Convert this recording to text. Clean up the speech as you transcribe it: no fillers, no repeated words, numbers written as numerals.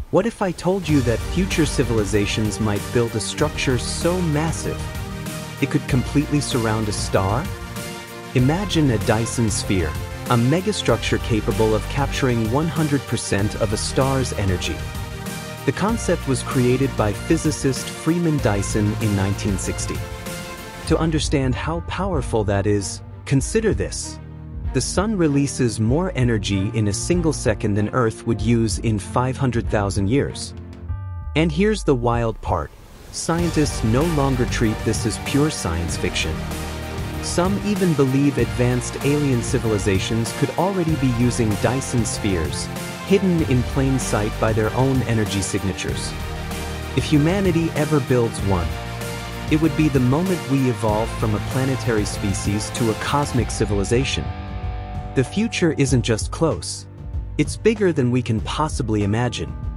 What if I told you that future civilizations might build a structure so massive it could completely surround a star? Imagine a Dyson Sphere, a megastructure capable of capturing 100% of a star's energy. The concept was created by physicist Freeman Dyson in 1960. To understand how powerful that is, consider this. The Sun releases more energy in a single second than Earth would use in 500,000 years. And here's the wild part. Scientists no longer treat this as pure science fiction. Some even believe advanced alien civilizations could already be using Dyson spheres, hidden in plain sight by their own energy signatures. If humanity ever builds one, it would be the moment we evolve from a planetary species to a cosmic civilization. The future isn't just close. It's bigger than we can possibly imagine.